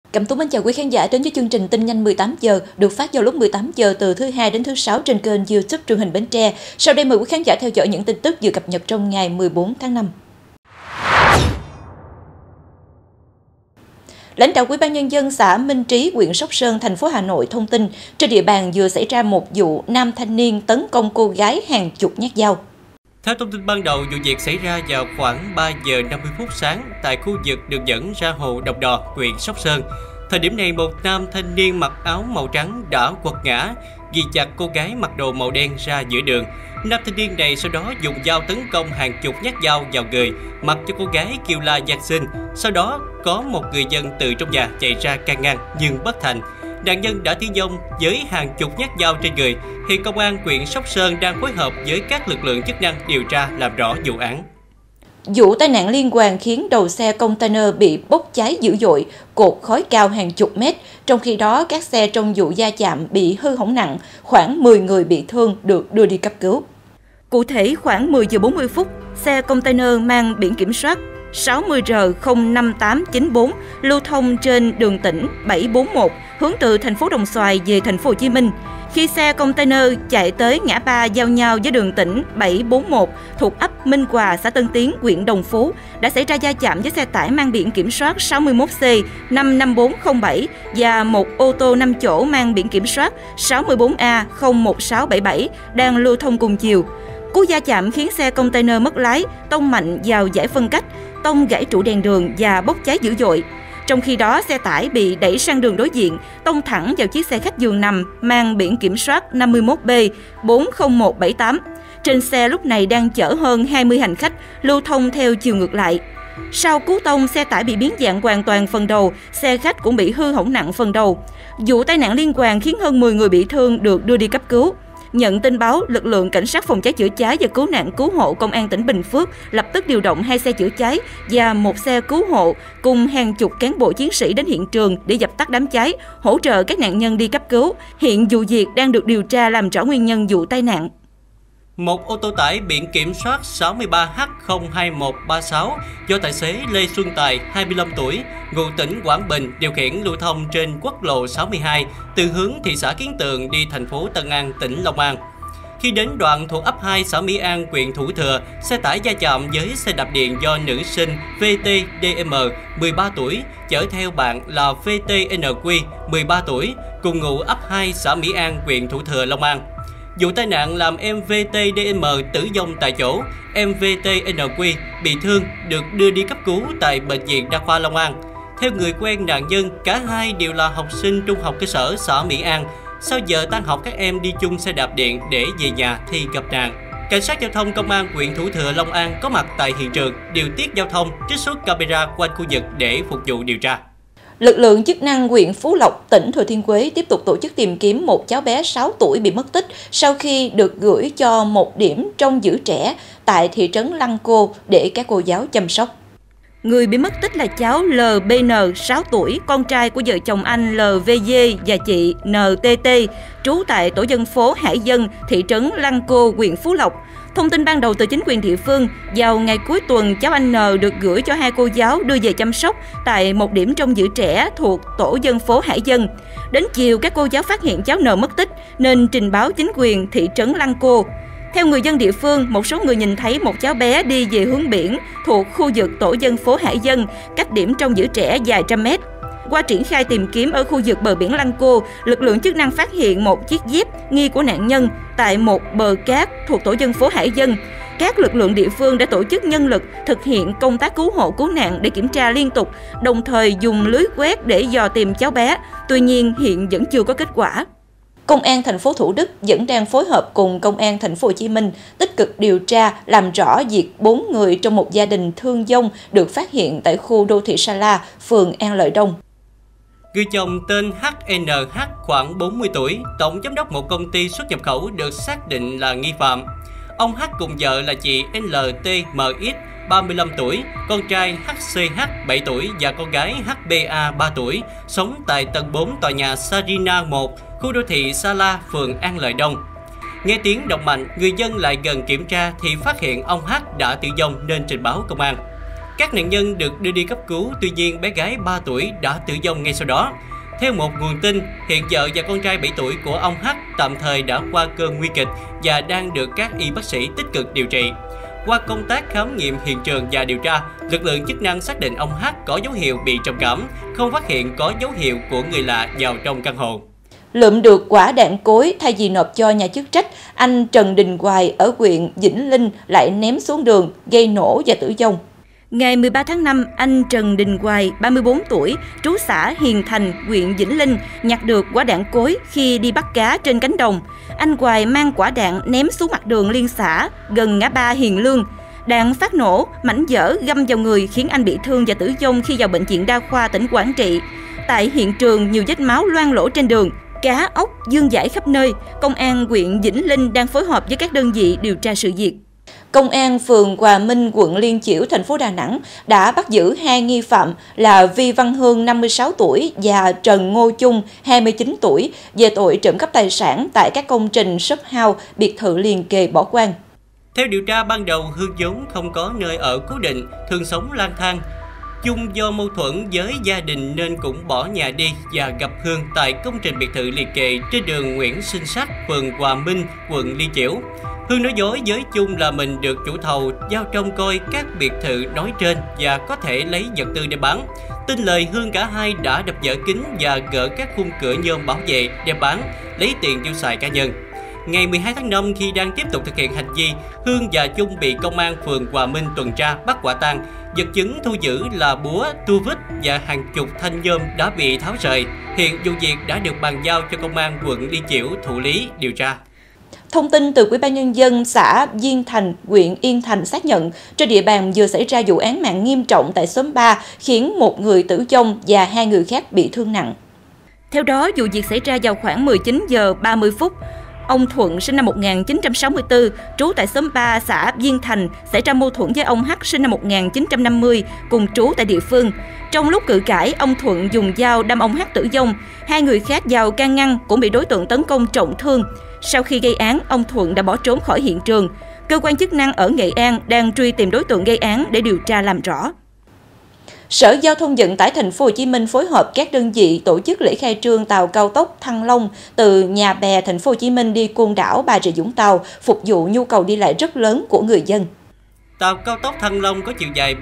Cẩm Tú mến chào quý khán giả đến với chương trình Tin nhanh 18 giờ được phát vào lúc 18 giờ từ thứ Hai đến thứ Sáu trên kênh YouTube truyền hình Bến Tre. Sau đây mời quý khán giả theo dõi những tin tức vừa cập nhật trong ngày 14 tháng 5. Lãnh đạo Ủy ban Nhân dân xã Minh Trí, huyện Sóc Sơn, thành phố Hà Nội thông tin trên địa bàn vừa xảy ra một vụ nam thanh niên tấn công cô gái hàng chục nhát dao. Theo thông tin ban đầu, vụ việc xảy ra vào khoảng 3 giờ 50 phút sáng tại khu vực đường dẫn ra hồ Đồng Đò, huyện Sóc Sơn. Thời điểm này, một nam thanh niên mặc áo màu trắng đã quật ngã, ghi chặt cô gái mặc đồ màu đen ra giữa đường. Nam thanh niên này sau đó dùng dao tấn công hàng chục nhát dao vào người, mặc cho cô gái kêu la van xin. Sau đó, có một người dân từ trong nhà chạy ra can ngăn nhưng bất thành. Nạn nhân đã tử vong với hàng chục nhát dao trên người. Hiện công an huyện Sóc Sơn đang phối hợp với các lực lượng chức năng điều tra làm rõ vụ án. Vụ tai nạn liên hoàn khiến đầu xe container bị bốc cháy dữ dội, cột khói cao hàng chục mét. Trong khi đó, các xe trong vụ va chạm bị hư hỏng nặng, khoảng 10 người bị thương được đưa đi cấp cứu. Cụ thể, khoảng 10 giờ 40 phút, xe container mang biển kiểm soát 60R05894 lưu thông trên đường tỉnh 741 hướng từ thành phố Đồng Xoài về thành phố Hồ Chí Minh. Khi xe container chạy tới ngã ba giao nhau với đường tỉnh 741 thuộc ấp Minh Hòa, xã Tân Tiến, huyện Đồng Phú đã xảy ra va chạm với xe tải mang biển kiểm soát 61C55407 và một ô tô 5 chỗ mang biển kiểm soát 64A01677 đang lưu thông cùng chiều. Cú va chạm khiến xe container mất lái, tông mạnh vào dải phân cách, tông gãy trụ đèn đường và bốc cháy dữ dội. Trong khi đó, xe tải bị đẩy sang đường đối diện, tông thẳng vào chiếc xe khách giường nằm mang biển kiểm soát 51B40178. Trên xe lúc này đang chở hơn 20 hành khách lưu thông theo chiều ngược lại. Sau cú tông, xe tải bị biến dạng hoàn toàn phần đầu, xe khách cũng bị hư hỏng nặng phần đầu. Vụ tai nạn liên hoàn khiến hơn 10 người bị thương được đưa đi cấp cứu. Nhận tin báo, lực lượng cảnh sát phòng cháy chữa cháy và cứu nạn cứu hộ công an tỉnh Bình Phước lập tức điều động 2 xe chữa cháy và 1 xe cứu hộ cùng hàng chục cán bộ chiến sĩ đến hiện trường để dập tắt đám cháy, hỗ trợ các nạn nhân đi cấp cứu. Hiện vụ việc đang được điều tra làm rõ nguyên nhân vụ tai nạn. Một ô tô tải biển kiểm soát 63H02136 do tài xế Lê Xuân Tài, 25 tuổi, ngụ tỉnh Quảng Bình điều khiển lưu thông trên quốc lộ 62 từ hướng thị xã Kiến Tường đi thành phố Tân An, tỉnh Long An. Khi đến đoạn thuộc ấp 2 xã Mỹ An, huyện Thủ Thừa, xe tải va chạm với xe đạp điện do nữ sinh VTDM, 13 tuổi, chở theo bạn là VTNQ, 13 tuổi, cùng ngụ ấp 2 xã Mỹ An, huyện Thủ Thừa, Long An. Vụ tai nạn làm em VTDM tử vong tại chỗ, em VTNQ bị thương được đưa đi cấp cứu tại Bệnh viện Đa khoa Long An. Theo người quen nạn nhân, cả hai đều là học sinh trung học cơ sở xã Mỹ An. Sau giờ tan học, các em đi chung xe đạp điện để về nhà thì gặp nạn. Cảnh sát giao thông công an huyện Thủ Thừa, Long An có mặt tại hiện trường, điều tiết giao thông, trích xuất camera quanh khu vực để phục vụ điều tra. Lực lượng chức năng huyện Phú Lộc, tỉnh Thừa Thiên Huế tiếp tục tổ chức tìm kiếm một cháu bé 6 tuổi bị mất tích sau khi được gửi cho một điểm trông giữ trẻ tại thị trấn Lăng Cô để các cô giáo chăm sóc. Người bị mất tích là cháu LBN, 6 tuổi, con trai của vợ chồng anh LVG và chị NTT, trú tại tổ dân phố Hải Dân, thị trấn Lăng Cô, huyện Phú Lộc. Thông tin ban đầu từ chính quyền địa phương, vào ngày cuối tuần, cháu anh N được gửi cho 2 cô giáo đưa về chăm sóc tại một điểm trông giữ trẻ thuộc tổ dân phố Hải Dân. Đến chiều, các cô giáo phát hiện cháu N mất tích nên trình báo chính quyền thị trấn Lăng Cô. Theo người dân địa phương, một số người nhìn thấy một cháu bé đi về hướng biển thuộc khu vực tổ dân phố Hải Dân, cách điểm trông giữ trẻ vài trăm mét. Qua triển khai tìm kiếm ở khu vực bờ biển Lăng Cô, lực lượng chức năng phát hiện một chiếc dép nghi của nạn nhân tại một bờ cát thuộc tổ dân phố Hải Dân. Các lực lượng địa phương đã tổ chức nhân lực thực hiện công tác cứu hộ cứu nạn để kiểm tra liên tục, đồng thời dùng lưới quét để dò tìm cháu bé. Tuy nhiên, hiện vẫn chưa có kết quả. Công an thành phố Thủ Đức vẫn đang phối hợp cùng Công an thành phố Hồ Chí Minh tích cực điều tra làm rõ việc 4 người trong một gia đình thương vong được phát hiện tại khu đô thị Sa La, phường An Lợi Đông. Người chồng tên HNH khoảng 40 tuổi, tổng giám đốc một công ty xuất nhập khẩu được xác định là nghi phạm. Ông H cùng vợ là chị LTMX, 35 tuổi, con trai HCH, 7 tuổi và con gái HBA, 3 tuổi, sống tại tầng 4 tòa nhà Sarina 1, khu đô thị Sa La, phường An Lợi Đông. Nghe tiếng động mạnh, người dân lại gần kiểm tra thì phát hiện ông H đã tử vong nên trình báo công an. Các nạn nhân được đưa đi cấp cứu, tuy nhiên bé gái 3 tuổi đã tử vong ngay sau đó. Theo một nguồn tin, hiện vợ và con trai 7 tuổi của ông H tạm thời đã qua cơn nguy kịch và đang được các y bác sĩ tích cực điều trị. Qua công tác khám nghiệm hiện trường và điều tra, lực lượng chức năng xác định ông H có dấu hiệu bị trầm cảm, không phát hiện có dấu hiệu của người lạ vào trong căn hộ. Lượm được quả đạn cối, thay vì nộp cho nhà chức trách, anh Trần Đình Hoài ở huyện Vĩnh Linh lại ném xuống đường, gây nổ và tử vong. Ngày 13 tháng 5, anh Trần Đình Hoài, 34 tuổi, trú xã Hiền Thành, huyện Vĩnh Linh, nhặt được quả đạn cối khi đi bắt cá trên cánh đồng. Anh Hoài mang quả đạn ném xuống mặt đường liên xã, gần ngã ba Hiền Lương. Đạn phát nổ, mảnh vỡ găm vào người khiến anh bị thương và tử vong khi vào bệnh viện đa khoa tỉnh Quảng Trị. Tại hiện trường, nhiều vết máu loang lổ trên đường, cá, ốc vương vãi khắp nơi. Công an huyện Vĩnh Linh đang phối hợp với các đơn vị điều tra sự việc. Công an phường Hòa Minh, quận Liên Chiểu, thành phố Đà Nẵng đã bắt giữ hai nghi phạm là Vi Văn Hương, 56 tuổi và Trần Ngô Chung, 29 tuổi về tội trộm cắp tài sản tại các công trình shop house, biệt thự liền kề bỏ hoang. Theo điều tra ban đầu, Hương vốn không có nơi ở cố định, thường sống lang thang. Chung do mâu thuẫn với gia đình nên cũng bỏ nhà đi và gặp Hương tại công trình biệt thự liền kề trên đường Nguyễn Sinh Sắc, phường Hòa Minh, quận Liên Chiểu. Hương nói dối với Chung là mình được chủ thầu giao trông coi các biệt thự nói trên và có thể lấy vật tư để bán. Tin lời Hương, cả hai đã đập vỡ kính và gỡ các khung cửa nhôm bảo vệ đem bán, lấy tiền tiêu xài cá nhân. Ngày 12 tháng 5, khi đang tiếp tục thực hiện hành vi, Hương và Chung bị công an phường Hòa Minh tuần tra bắt quả tang. Vật chứng thu giữ là búa, tua vít và hàng chục thanh nhôm đã bị tháo rời. Hiện vụ việc đã được bàn giao cho công an quận Liên Chiểu thụ lý điều tra. Thông tin từ Ủy ban Nhân dân xã Diên Thành, huyện Yên Thành xác nhận, trên địa bàn vừa xảy ra vụ án mạng nghiêm trọng tại xóm 3 khiến một người tử vong và hai người khác bị thương nặng. Theo đó, vụ việc xảy ra vào khoảng 19 giờ 30 phút. Ông Thuận, sinh năm 1964, trú tại xóm 3 xã Diên Thành, xảy ra mâu thuẫn với ông H, sinh năm 1950, cùng trú tại địa phương. Trong lúc cự cãi, ông Thuận dùng dao đâm ông H tử vong. Hai người khác vào can ngăn cũng bị đối tượng tấn công trọng thương. Sau khi gây án, ông Thuận đã bỏ trốn khỏi hiện trường. Cơ quan chức năng ở Nghệ An đang truy tìm đối tượng gây án để điều tra làm rõ. Sở Giao thông Vận tải Thành phố Hồ Chí Minh phối hợp các đơn vị tổ chức lễ khai trương tàu cao tốc Thăng Long từ Nhà Bè, Thành phố Hồ Chí Minh đi Côn Đảo, Bà Rịa Vũng Tàu, phục vụ nhu cầu đi lại rất lớn của người dân. Tàu cao tốc Thăng Long có chiều dài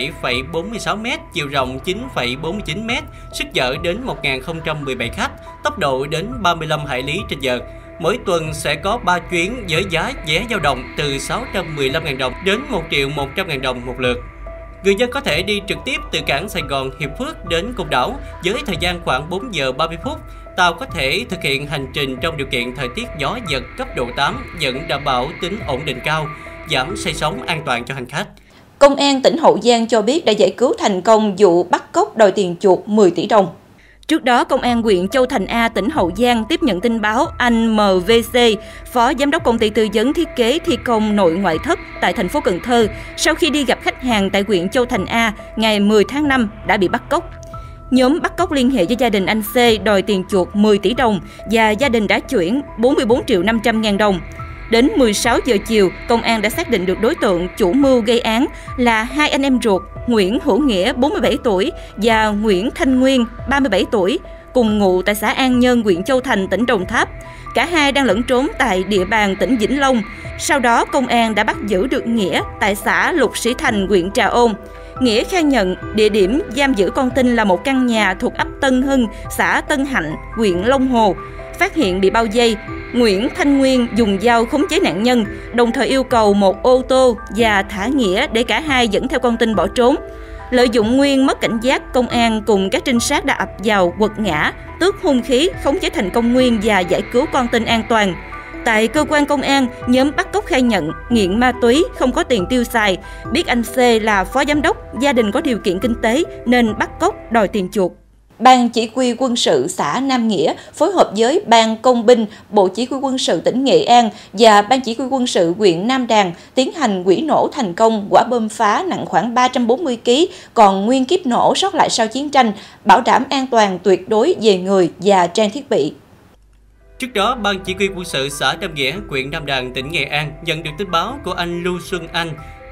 77,46 m, chiều rộng 9,49 m, sức chở đến 1.017 khách, tốc độ đến 35 hải lý trên giờ. Mỗi tuần sẽ có 3 chuyến với giá vé dao động từ 615.000 đồng đến 1.100.000 đồng một lượt. Người dân có thể đi trực tiếp từ cảng Sài Gòn Hiệp Phước đến Côn Đảo với thời gian khoảng 4 giờ 30 phút. Tàu có thể thực hiện hành trình trong điều kiện thời tiết gió giật cấp độ 8, vẫn đảm bảo tính ổn định cao, giảm say sóng, an toàn cho hành khách. Công an tỉnh Hậu Giang cho biết đã giải cứu thành công vụ bắt cóc đòi tiền chuộc 10 tỷ đồng. Trước đó, Công an huyện Châu Thành A, tỉnh Hậu Giang tiếp nhận tin báo anh MVC, phó giám đốc công ty tư vấn thiết kế thi công nội ngoại thất tại thành phố Cần Thơ, sau khi đi gặp khách hàng tại huyện Châu Thành A ngày 10 tháng 5 đã bị bắt cóc. Nhóm bắt cóc liên hệ với gia đình anh C đòi tiền chuộc 10 tỷ đồng và gia đình đã chuyển 44.500.000 đồng. Đến 16 giờ chiều, công an đã xác định được đối tượng chủ mưu gây án là hai anh em ruột Nguyễn Hữu Nghĩa, 47 tuổi và Nguyễn Thanh Nguyên, 37 tuổi, cùng ngụ tại xã An Nhân, huyện Châu Thành, tỉnh Đồng Tháp. Cả hai đang lẫn trốn tại địa bàn tỉnh Vĩnh Long. Sau đó, công an đã bắt giữ được Nghĩa tại xã Lục Sĩ Thành, huyện Trà Ôn. Nghĩa khai nhận địa điểm giam giữ con tin là một căn nhà thuộc ấp Tân Hưng, xã Tân Hạnh, huyện Long Hồ. Phát hiện bị bao vây, Nguyễn Thanh Nguyên dùng dao khống chế nạn nhân, đồng thời yêu cầu một ô tô và thả Nghĩa để cả hai dẫn theo con tin bỏ trốn. Lợi dụng Nguyên mất cảnh giác, công an cùng các trinh sát đã ập vào quật ngã, tước hung khí, khống chế thành công Nguyên và giải cứu con tin an toàn. Tại cơ quan công an, nhóm bắt cóc khai nhận nghiện ma túy, không có tiền tiêu xài, biết anh C là phó giám đốc, gia đình có điều kiện kinh tế nên bắt cóc đòi tiền chuộc. Ban Chỉ huy Quân sự xã Nam Nghĩa phối hợp với Ban Công binh, Bộ Chỉ huy Quân sự tỉnh Nghệ An và Ban Chỉ huy Quân sự huyện Nam Đàn tiến hành hủy nổ thành công quả bom phá nặng khoảng 340 kg còn nguyên kíp nổ sót lại sau chiến tranh, bảo đảm an toàn tuyệt đối về người và trang thiết bị. Trước đó, Ban Chỉ huy Quân sự xã Nam Nghĩa, huyện Nam Đàn, tỉnh Nghệ An nhận được tin báo của anh Lưu Xuân Anh,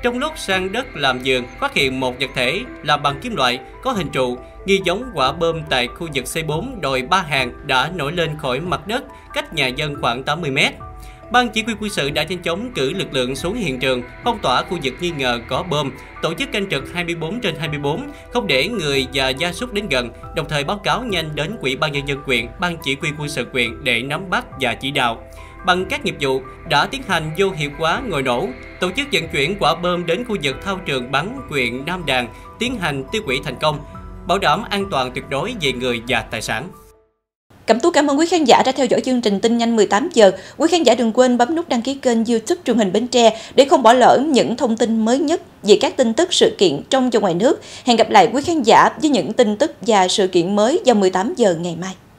Trong lúc san đất làm vườn, phát hiện một vật thể làm bằng kim loại có hình trụ, nghi giống quả bom tại khu vực C4 đồi Ba Hàng đã nổi lên khỏi mặt đất, cách nhà dân khoảng 80 mét. Ban chỉ huy quân sự đã nhanh chóng cử lực lượng xuống hiện trường, phong tỏa khu vực nghi ngờ có bom, tổ chức canh trực 24/24, không để người và gia súc đến gần, đồng thời báo cáo nhanh đến Ủy ban nhân dân huyện, ban chỉ huy quân sự huyện để nắm bắt và chỉ đạo. Bằng các nghiệp vụ đã tiến hành vô hiệu hóa ngòi nổ, tổ chức vận chuyển quả bom đến khu vực thao trường bắn huyện Nam Đàn, tiến hành tiêu hủy thành công, bảo đảm an toàn tuyệt đối về người và tài sản. Cẩm Tú cảm ơn quý khán giả đã theo dõi chương trình tin nhanh 18 giờ. Quý khán giả đừng quên bấm nút đăng ký kênh YouTube Truyền hình Bến Tre để không bỏ lỡ những thông tin mới nhất về các tin tức sự kiện trong và ngoài nước. Hẹn gặp lại quý khán giả với những tin tức và sự kiện mới vào 18 giờ ngày mai.